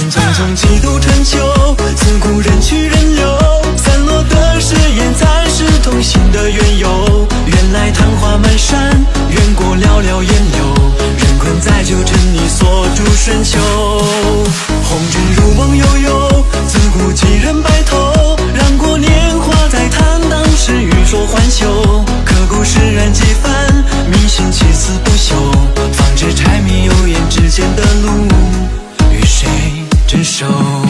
匆匆几度春秋，自古人去人留，散落的誓言才是同行的缘由。原来昙花满山，缘过寥寥烟流，人困在就趁你锁住春秋。红尘如梦悠悠，自古几人白头，让过年华在坦荡时欲说还休。刻骨释然几番，迷信起死不休，方知柴米油盐之间的路，与谁执手。